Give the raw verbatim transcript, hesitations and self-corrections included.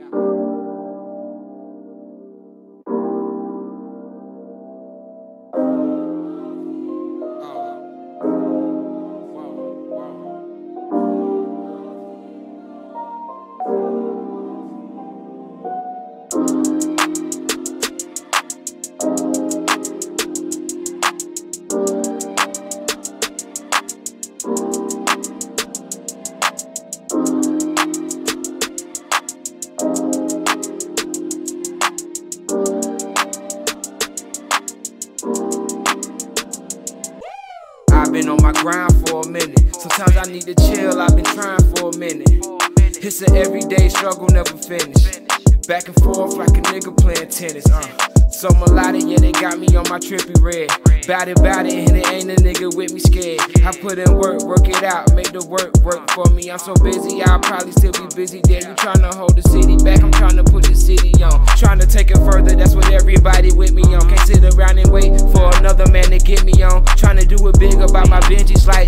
I've been on my grind for a minute. Sometimes I need to chill, I've been trying for a minute. It's an everyday struggle, never finish. Back and forth like a nigga playing tennis, uh So melodic, yeah, they got me on my trippy red. Bout it, bout it, and it ain't a nigga with me scared. I put in work, work it out, make the work work for me. I'm so busy, I'll probably still be busy there. You tryna hold the city back, I'm tryna put the city on. Tryna take it further, that's what everybody with me on. Can't sit around and wait for another man to get me on. Tryna do it big about my Benjis like